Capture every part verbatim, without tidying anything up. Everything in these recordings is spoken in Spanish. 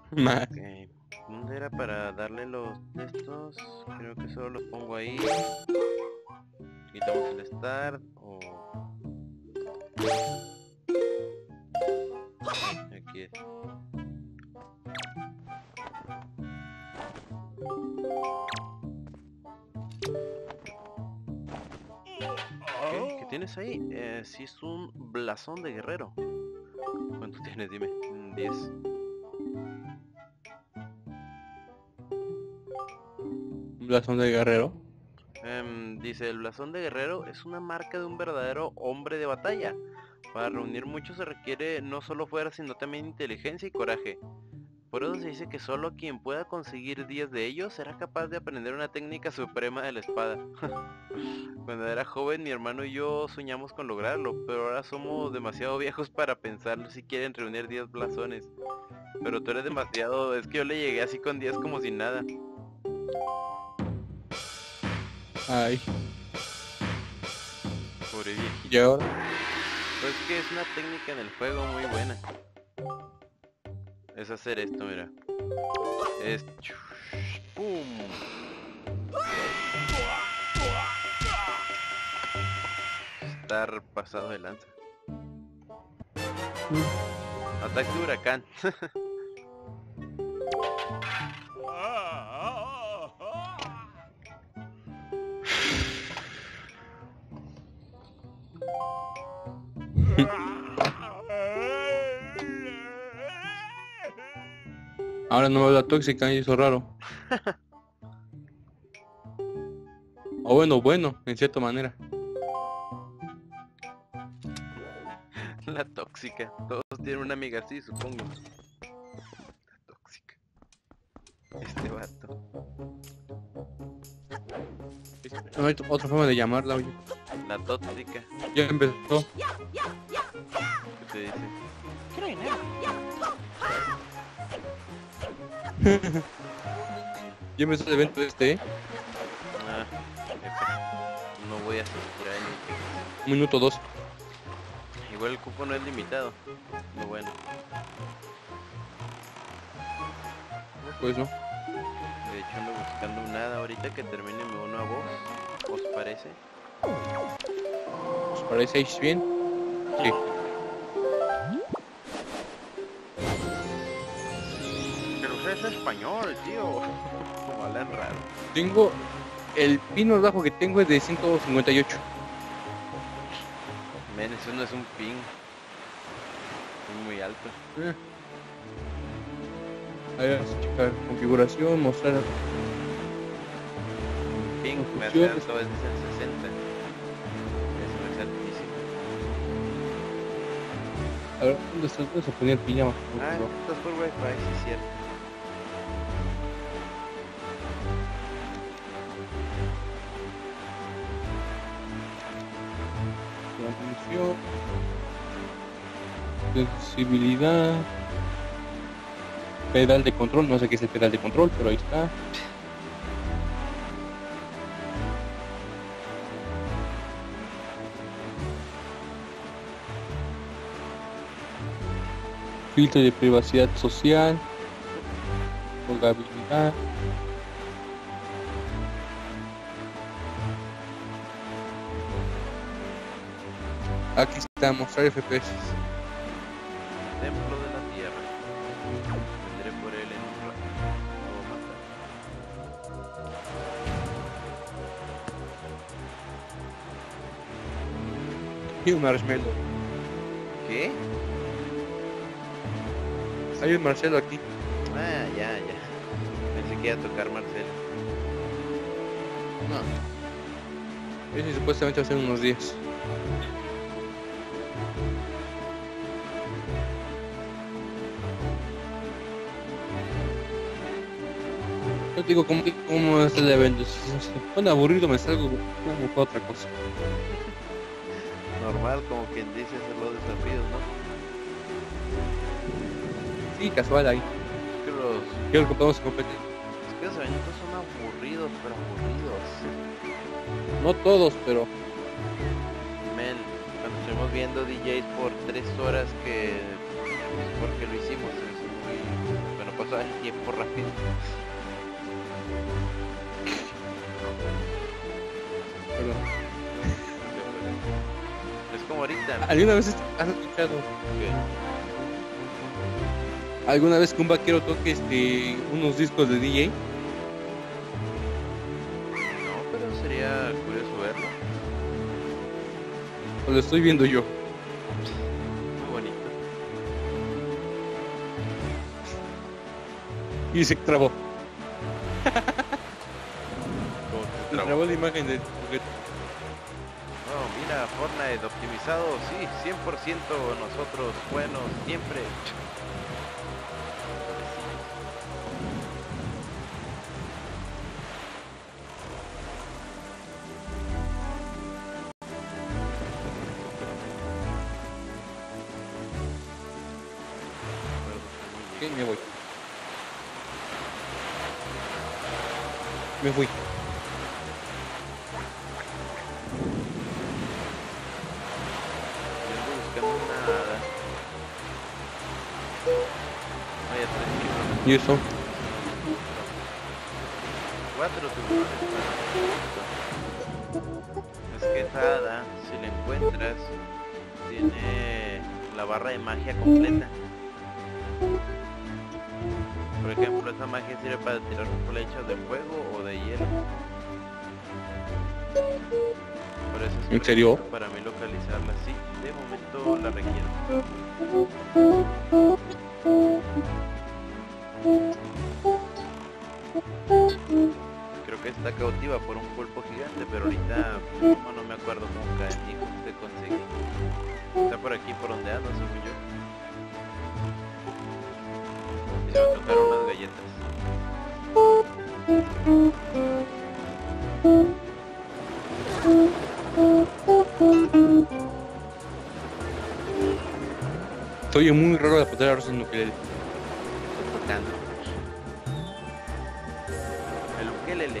Más. Ok. ¿Dónde era para darle los de estos? Creo que solo los pongo ahí. Quitamos el start o... Aquí es. ¿Qué? ¿Qué tienes ahí? Eh, sí es un blasón de guerrero. ¿Cuánto tienes? Dime. Mm, diez. Un blasón de guerrero. Em, dice, el blasón de guerrero es una marca de un verdadero hombre de batalla. Para reunir mucho se requiere no solo fuerza, sino también inteligencia y coraje. Por eso se dice que solo quien pueda conseguir diez de ellos será capaz de aprender una técnica suprema de la espada. Cuando era joven mi hermano y yo soñamos con lograrlo, pero ahora somos demasiado viejos para pensar si quieren reunir diez blasones. Pero tú eres demasiado... es que yo le llegué así con diez como sin nada. Ay. Pobre viejito. Y ahora. Pues que es una técnica en el juego muy buena. Es hacer esto, mira. Es... ¡Pum! Estar pasado de lanza. Ataque de huracán. Ahora no me habla tóxica y eso es raro. O bueno, bueno, en cierta manera. La tóxica. Todos tienen una amiga así, supongo. La tóxica. Este vato. No hay otra forma de llamarla, oye. La tóxica. Ya empezó. ¿Qué te dice? Quiero dinero. Ya empezó el evento este, ¿eh? Ah, F. No voy a asistir a él. Minuto dos. Igual el cupo no es limitado. Lo bueno. Pues no. De hecho ando buscando nada. Ahorita que termine me uno a vos. ¿Os parece? ¿Os parecéis bien? Sí. Pero usted es español, tío. Hablan raro. Tengo... El pin más bajo que tengo es de ciento cincuenta y ocho. Men, eso no es un ping. Es muy alto. Eh. Ahí vas a checar configuración, mostrar... Ping, me hace Funciones. alto, es de sesenta. Eso es altísimo. A ver, ¿dónde estás? Vamos a poner pijama. Ah, estás por wifi, sí es cierto. Transmisión. Sensibilidad. Pedal de control, no sé qué es el pedal de control, pero ahí está. Filtro de privacidad social. Jugabilidad. Aquí está, mostrar F P S. Templo de la tierra. Vendré por él en un rato. Y un marshmallow. ¿Qué? Hay un Marcelo aquí. Ah, ya, ya. Pensé que iba a tocar Marcelo. No. Ese supuestamente va a ser unos días. Yo te digo, ¿cómo, cómo es el evento? Si se pone aburrido, me salgo a buscar otra cosa. Normal, como quien dice, hacer los desafíos, ¿no? Sí, casual ahí. Es que los, Quiero que podamos competir. es que los eventos son aburridos, pero aburridos. No todos, pero Men, cuando estuvimos viendo D Js por tres horas que... porque lo hicimos, es muy... bueno, para pasaba el tiempo rápido. Perdón. Es como ahorita. ¿Alguna vez has escuchado? que ¿Alguna vez que un vaquero toque este unos discos de D J? No, pero sería curioso verlo. O lo estoy viendo yo. Muy bonito. Y se trabó. Como que Se trabó. trabó la imagen del juguete. Oh, mira, Fortnite optimizado, sí, cien por ciento nosotros, buenos, siempre. Ok, me voy. Me fui. Yo ando buscando una hada. Vaya, tres tiburones. ¿Y eso? Cuatro tiburones. Es que esa hada, si la encuentras, tiene la barra de magia completa. Por ejemplo, esa magia sirve para tirar flechas de fuego o de hielo. Por eso es ¿En serio? importante para mí localizarla así. De momento la requiero. Creo que está cautiva por un pulpo gigante, pero ahorita no, no me acuerdo cómo cae ni cómo se consigue. Está por aquí por donde ando, según yo. Y se va a tocar unas galletas. Soy muy raro de apuntar a rosas nucleares. Estoy tocando. El ukelele.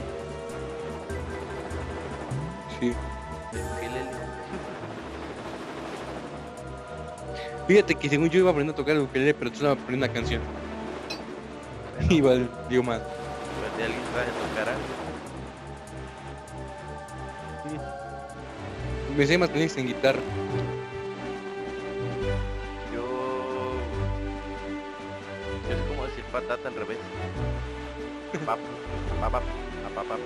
Sí. El ukelele. Fíjate que según yo iba aprendiendo a tocar el ukelele, pero tú estabas aprendiendo una canción. Bueno, Y vale, digo mal. pues si alguien sabe tocar algo. Me sé más tenis en guitarra. Yo... Es como decir patata al revés. Pap, pap, pap, pap, pap.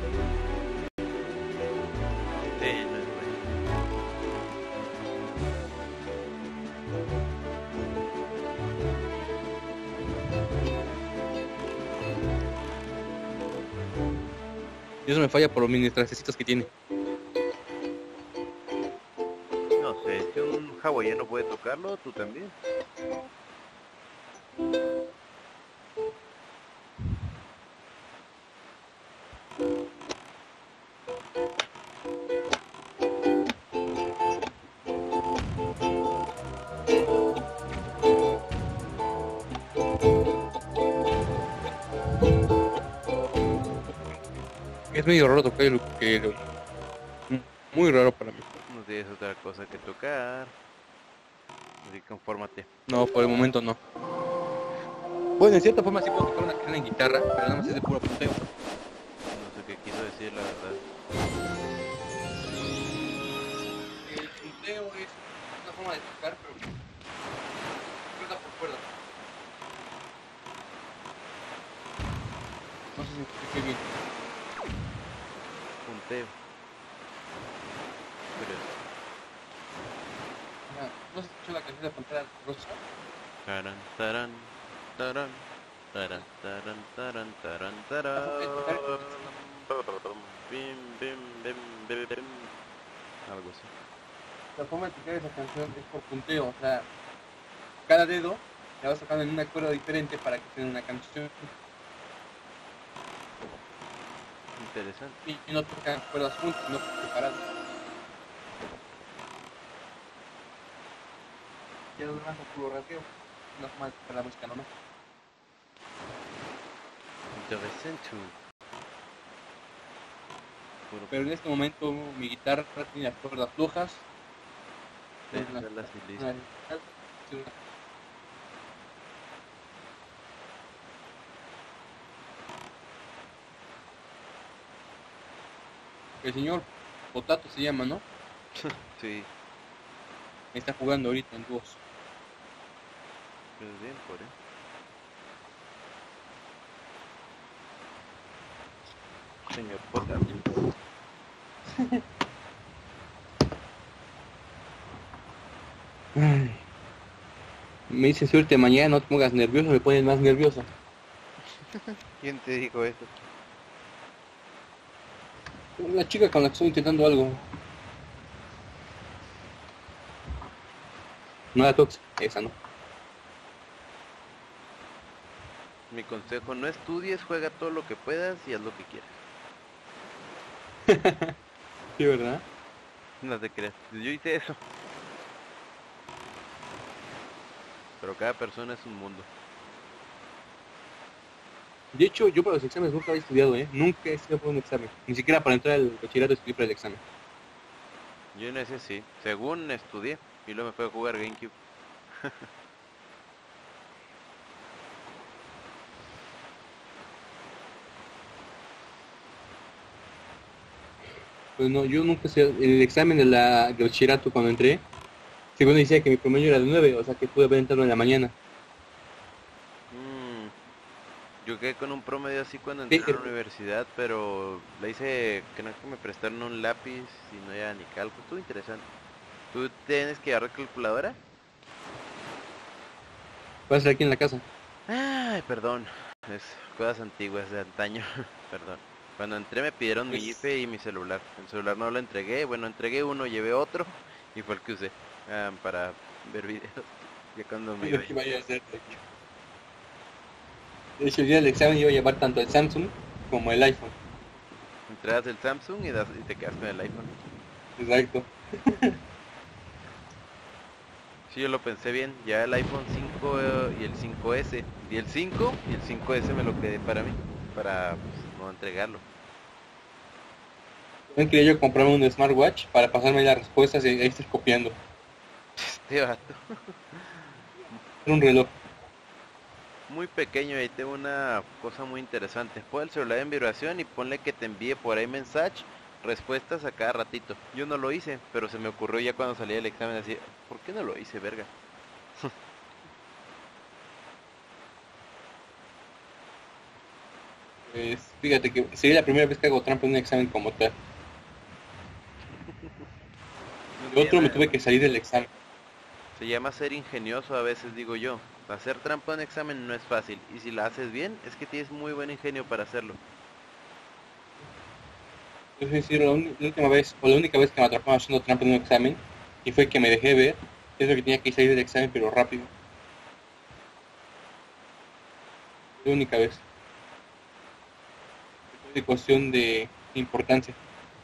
Sí, no es bueno. Y eso me falla por los mini trastecitos que tiene. No sé, si un hawaiano puede tocarlo, tú también. Es medio raro tocar el ukelele. Muy raro para mí. No tienes otra cosa que tocar. Así que confórmate. No, por el momento no. Bueno, en cierta forma sí puedo tocar una canción en guitarra, pero nada más es de puro punteo. No sé qué quiso decir, la verdad. El punteo es una forma de tocar, pero cuerda por cuerda. No sé si me expliqué bien. Punteo. Pero Ah, ¿no se escuchó la canción de Pantera Rosa? Taran, taran, taran, taran, taran, taran, taran, taran. Bim, bim, bim, bim, bim. Algo así. La forma de tocar esa canción es por punteo, o sea, cada dedo le vas tocando en una cuerda diferente para que sea una canción Interesante. y no tocan cuerdas juntas, no separadas. Ya lo demás es puro rasgueo, no es más para la música nomás. Interesante. Puro Pero en este momento mi guitarra tiene las cuerdas flojas. déjalas y listo. Una- El señor Potato se llama, ¿no? Sí, Está jugando ahorita en dúos. pues bien, por él. Señor Potato. Ay. Me dicen suerte mañana, no te pongas nervioso, me pones más nervioso. ¿Quién te dijo eso? La chica con la que estoy intentando algo. No la tóxica, esa no. Mi consejo, no estudies, juega todo lo que puedas y haz lo que quieras. Sí, ¿verdad? No te creas, yo hice eso. Pero cada persona es un mundo. De hecho, yo para los exámenes nunca había estudiado, ¿eh? Nunca he estudiado para un examen. Ni siquiera para entrar al bachillerato estudié para el examen. Yo en ese sí, según estudié, y luego me fue a jugar GameCube. Pues no, yo nunca sé. El examen de la, de bachillerato cuando entré, según decía que mi promedio era de nueve, o sea que pude haber entrado en la mañana. Mm, yo quedé con un promedio así cuando Sí, entré a la pero- universidad, pero le hice que no que me prestaron un lápiz y no era ni cálculo. Estuvo interesante. ¿Tú tienes que llevar calculadora? Voy a estar aquí en la casa. Ay, perdón. Es cosas antiguas de antaño. Perdón. Cuando entré me pidieron mi Pues, I F E y mi celular. El celular no lo entregué. Bueno, entregué uno, llevé otro y fue el que usé ah, para ver videos. Ya cuando me es iba lo a que ir. iba a hacer. De hecho, De hecho, el día del examen iba a llevar tanto el Samsung como el iPhone. Entregas el Samsung y, das- y te quedas con el iPhone. Exacto. Sí, yo lo pensé bien. Ya el iPhone cinco eh, y el cinco ese. Y el cinco y el cinco ese me lo quedé para mí. Para pues, no entregarlo. También quería yo comprarme un smartwatch para pasarme las respuestas y ahí estar copiando. Este vato. Era un reloj. Muy pequeño, ahí tengo una cosa muy interesante. Pon el celular en vibración y ponle que te envíe por ahí mensaje, respuestas a cada ratito. Yo no lo hice, pero se me ocurrió ya cuando salí del examen así, ¿por qué no lo hice, verga? Pues fíjate que sería la primera vez que hago trampa en un examen como tal. Un De día otro me nada tuve más. que salir del examen. Se llama ser ingenioso a veces, digo yo. Hacer trampa en un examen no es fácil, y si la haces bien, es que tienes muy buen ingenio para hacerlo. Es decir, la, un- la última vez, o la única vez que me atraparon haciendo trampa en un examen, y fue que me dejé ver, es lo que tenía que salir del examen, pero rápido. La única vez. Fue de cuestión de importancia.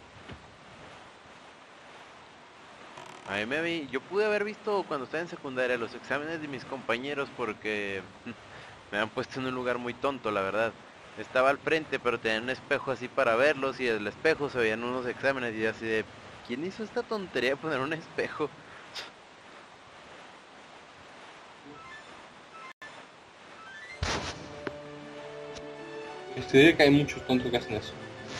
A mí me vi, yo pude haber visto cuando estaba en secundaria los exámenes de mis compañeros porque me han puesto en un lugar muy tonto, la verdad. Estaba al frente, pero tenía un espejo así para verlos y en el espejo se veían unos exámenes y yo así de, ¿quién hizo esta tontería de poner un espejo? Estudié que hay muchos tontos que hacen eso.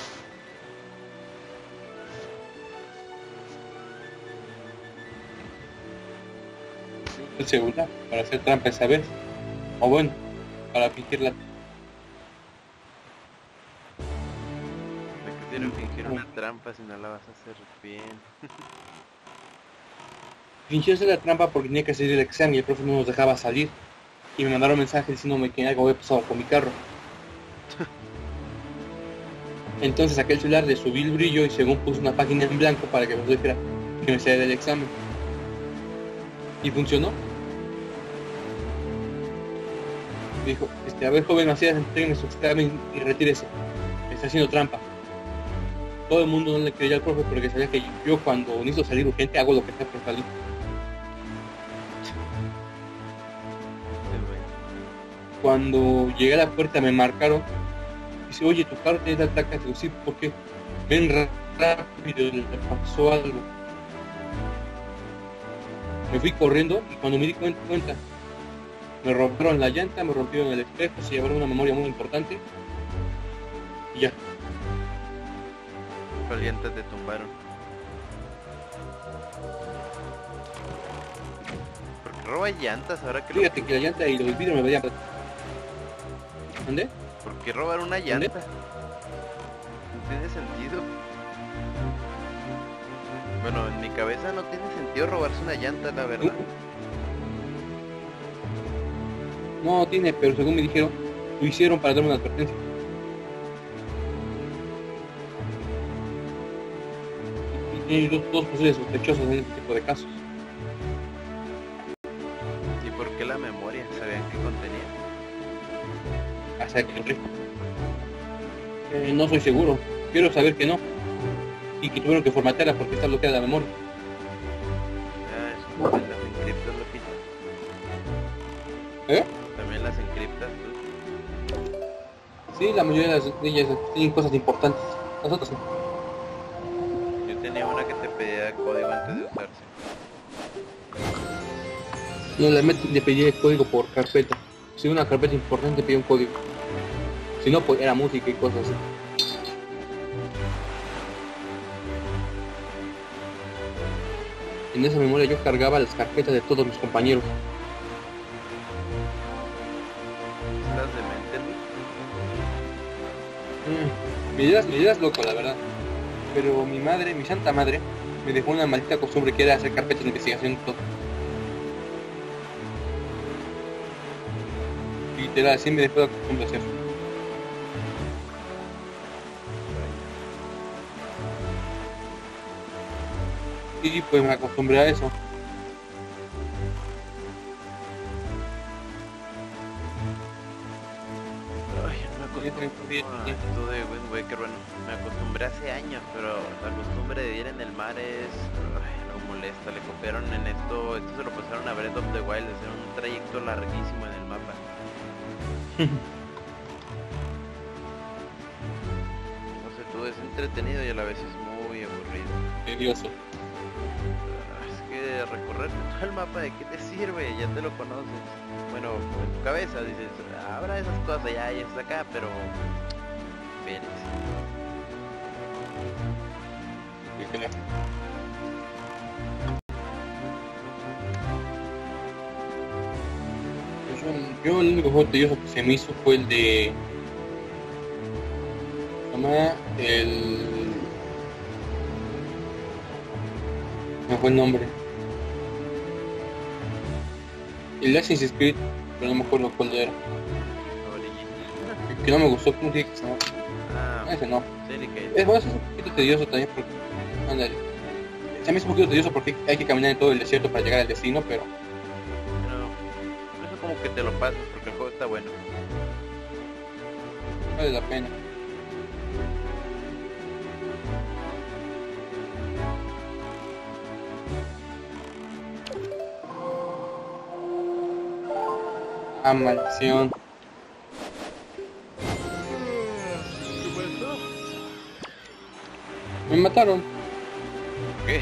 El celular, para hacer trampa esa vez. O bueno, para fingirla. Me quisieron fingir una trampa si no la vas a hacer bien. Fingí hacer la trampa porque tenía que salir el examen y el profe no nos dejaba salir. Y me mandaron mensajes diciéndome que algo había pasado con mi carro. Entonces saqué el celular, le subí el brillo y según puse una página en blanco para que me dijera que me saliera del examen. Y funcionó. Dijo, este, a ver joven Macías, entrégueme su examen y retírese. Está haciendo trampa. Todo el mundo no le creía al profe porque sabía que yo cuando necesito salir urgente hago lo que sea por salir. Cuando llegué a la puerta me marcaron. Dice, oye, tu carro tiene la placa. Digo, sí, ¿por qué? Ven rápido, le pasó algo. Me fui corriendo y cuando me di cuenta, me rompieron la llanta, me rompieron el espejo, se llevaron una memoria muy importante y ya. ¿Cuál llanta te tumbaron? Porque roba llantas ahora que lo Fíjate que la llanta y los vidrios me vayan. ¿Dónde? ¿Por qué robar una llanta? No tiene sentido. Bueno, en mi cabeza no tiene sentido robarse una llanta, la verdad. No tiene, pero según me dijeron, lo hicieron para darme una advertencia. Y hay dos, dos posibles sospechosos en este tipo de casos. ¿Y por qué la memoria? ¿Sabían qué contenía? Hasta que rico. Eh, no soy seguro. Quiero saber que no. Y que tuvieron que formatearla porque está bloqueada la memoria. Ah, eso también las encriptas, loquito. ¿Eh? También las encriptas, tú. Sí, la mayoría de las- de ellas tienen cosas importantes. Nosotros no. Yo tenía una que te pedía código antes de usarse. No, la met le pedía el código por carpeta. Si una carpeta importante pedía un código. Si no, pues era música y cosas así. En esa memoria yo cargaba las carpetas de todos mis compañeros. ¿Estás demente, Luis? Mm, me dirás, me dirás loco, la verdad. Pero mi madre, mi santa madre, me dejó una maldita costumbre que era hacer carpetas de investigación y todo. Literal, así me dejó la costumbre de hacer. Y pues me acostumbré a eso. Ay, no me acostumbré a esto de Wind Waker, bueno, me acostumbré hace años, pero la costumbre de ir en el mar es... Ay, algo molesta, le copiaron en esto, esto se lo pasaron a Breath of the Wild, hacer un trayecto larguísimo en el mapa. No sé, tú, es entretenido y a la vez es muy aburrido. Tedioso. Es que recorrer todo el mapa, ¿de qué te sirve? Ya te lo conoces. Bueno, en tu cabeza dices, habrá esas cosas allá y esas acá, pero... Pérez. Yo, yo el único juego tedioso que se me hizo fue el de... ¿Cómo se llama? El... No fue el nombre. El de Assassin's Creed, pero no me acuerdo cuál era. Origin. Que no me gustó, ¿cómo tiene que se llama? Ah, Ese no. Syndicate. Es bueno, es un poquito tedioso también porque... Ándale. Se me hizo un poquito tedioso porque hay que caminar en todo el desierto para llegar al destino, pero... Pero eso como que te lo pasas porque el juego está bueno. vale la pena. Ah, maldición. Me mataron. ¿Qué?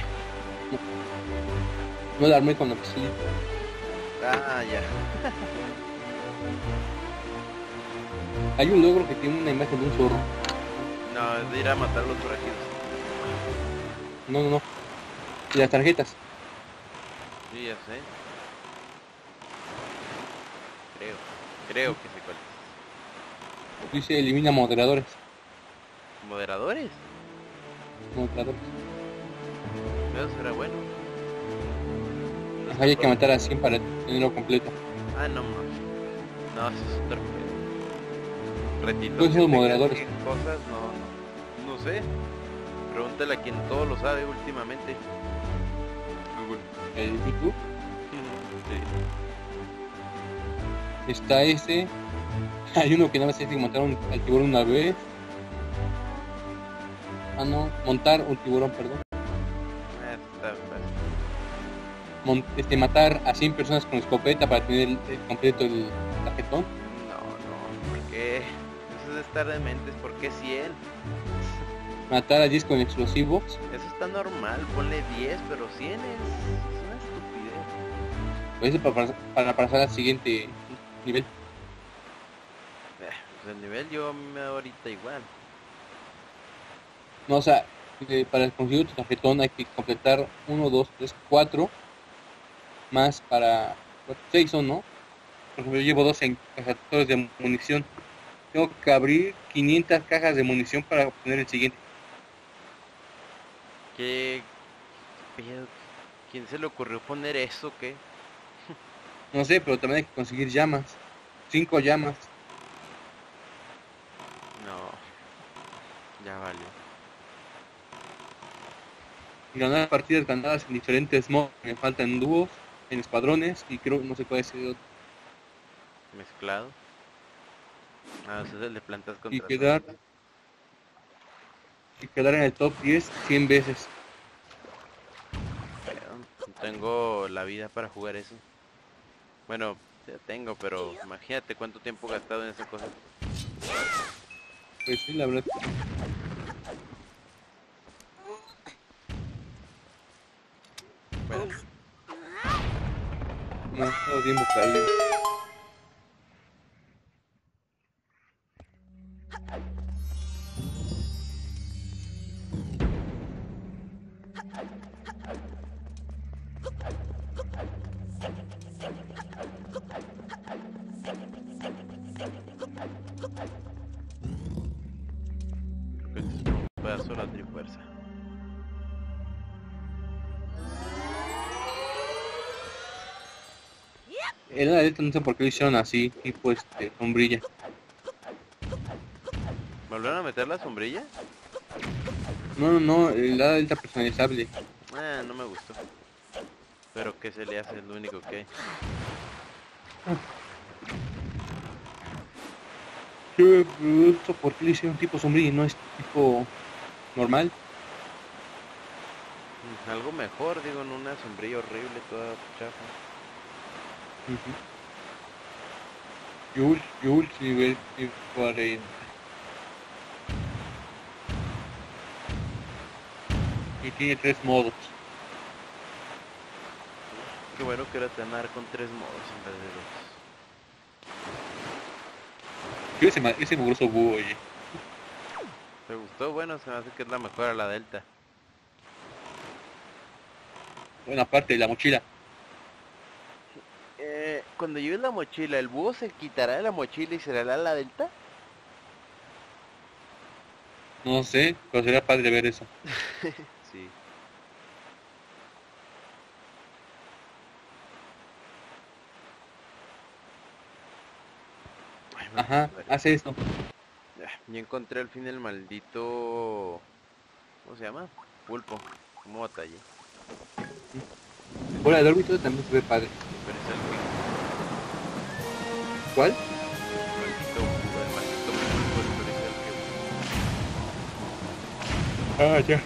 No la armé con la pistolita. Ah, ya. Hay un logro que tiene una imagen de un zorro. No, es de ir a matar a los forajidos. No, no, no. Y las tarjetas. Sí, ya sé. Creo. Creo que sé cuál es. Dice elimina moderadores. ¿Moderadores? Moderadores. Eso será bueno. Ajá, hay que matar a cien para tenerlo completo. Ah, no mames. No, eso es otro pedo. Retitos ¿Cuáles son los que tengan moderadores? cien cosas, no, no. No sé. Pregúntale a quien todo lo sabe últimamente. Google. El YouTube. Sí. Está ese. Hay uno que nada más tiene que montar un, al tiburón una vez. Ah, no. Montar un tiburón, perdón. Ah, eso está fácil. Mon- este, matar a cien personas con escopeta para tener el, el completo el tarjetón. No, no, ¿por qué? Eso es estar de mentes, ¿por qué cien? Matar a diez con explosivos. Eso está normal, ponle diez, pero cien es, es una estupidez. Pues eso para, para pasar al siguiente nivel. Eh, pues el nivel yo me ahorita igual. No, o sea, Eh, para conseguir tu tarjetón hay que completar uno, dos, tres, cuatro más para seis son, ¿no? Por ejemplo, yo llevo dos encajadores de munición. Tengo que abrir quinientas cajas de munición para obtener el siguiente. ¿Qué, qué pedo? ¿Quién se le ocurrió poner eso, qué? No sé, pero también hay que conseguir llamas. Cinco llamas. No, ya valió. Ganar partidas ganadas en diferentes modos. Me faltan dúos, en escuadrones y creo, no sé cuál es el otro. Mezclado. Ah, ese es el de plantas Y contra quedar, zombies. y quedar en el top diez cien veces. Pero no tengo la vida para jugar eso. Bueno, ya tengo, pero imagínate cuánto tiempo he gastado en esa cosa. Pues sí, la verdad. Bueno, No, todo tiempo perdido. creo que este es un pedazo de la trifuerza. El ala delta no sé por qué lo hicieron así, tipo este, sombrilla. ¿Volvieron a meter la sombrilla? No, no, no, el ala delta personalizable. Ah, no me gustó. Pero ¿qué se le hace? Es lo único que hay. Qué bruto, ¿por qué le hicieron tipo sombrilla y no es tipo normal? Mm, Algo mejor, digo, en una sombrilla horrible, toda chafa. Uh-huh. Jules, Jules, nivel cuarenta. Y tiene tres modos. Qué bueno que era tener con tres modos en vez de dos. Yo ese, ma- ese mugroso búho, oye. ¿Te gustó? Bueno, se me hace que es la mejor a la Delta. Buena parte de la mochila. Eh, cuando lleves la mochila, ¿el búho se quitará de la mochila y será la, la Delta? No sé, pero sería padre ver eso. Sí. Ay, me Ajá, puse hace eso. Ya, ya encontré al fin el maldito... ¿Cómo se llama? Pulpo. ¿Cómo batallé? Fuera del órbito también se ve padre. Pero es el que... ¿Cuál? El maldito, el maldito pulpo, el pero es el que... Ah, ya.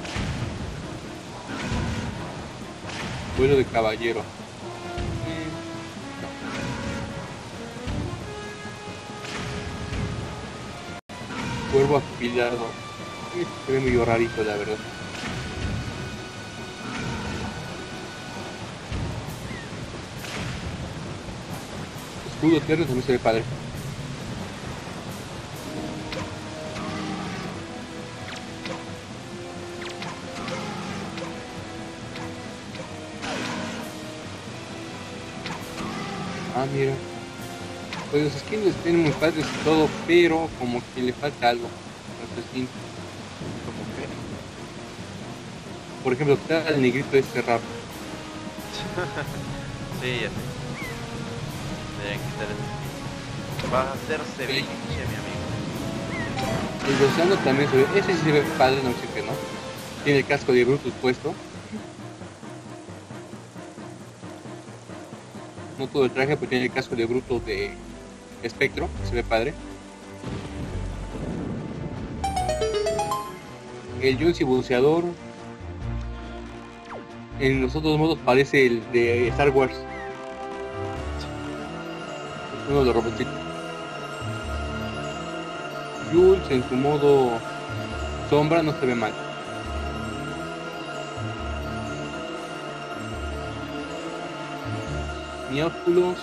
Vuelo de caballero. Mm, Cuervo afilado. Eh, Se ve medio rarito, la verdad. Escudo tierno también se ve padre. Ah, mira. Pues los skins están muy padres y todo, pero como que le falta algo a los skins. ¿Cómo que? Por ejemplo, está el negrito este raro. Sí, ya sé. Deberían quitar ese skin. Vas a hacer ceviche, mi amigo. El de Océano también se ve. Ese sí se ve padre, no sé qué, ¿no? Tiene el casco de Brutus puesto. No todo el traje, pero tiene el casco de Brutus de Espectro, que se ve padre. El Junsi buceador. En los otros modos parece el de Star Wars. Uno de los robotitos. Jules en su modo sombra no se ve mal. Mi óculos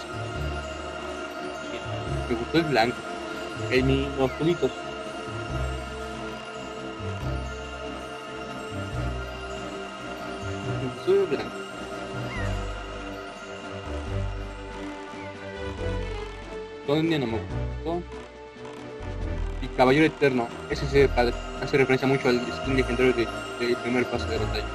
me gustó el blanco. El mi óculitos. azul blanco. Sonia no me gustó. Y Caballero Eterno, ese se hace referencia mucho al skin legendario de- del primer paso de batalla.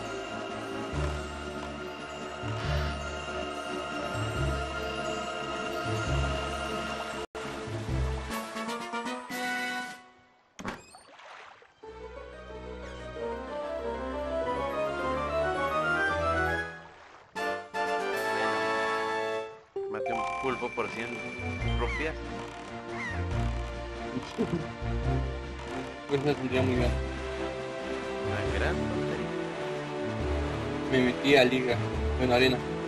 Bueno, maté un pulpo por cien rupias. Pues me sentía muy bien. Una gran tontería. Me metí a liga, bueno, arena.